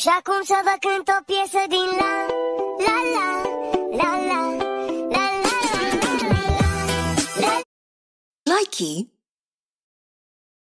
Și acum să vă cânt o piesă din la la la la la la la la la la. Likey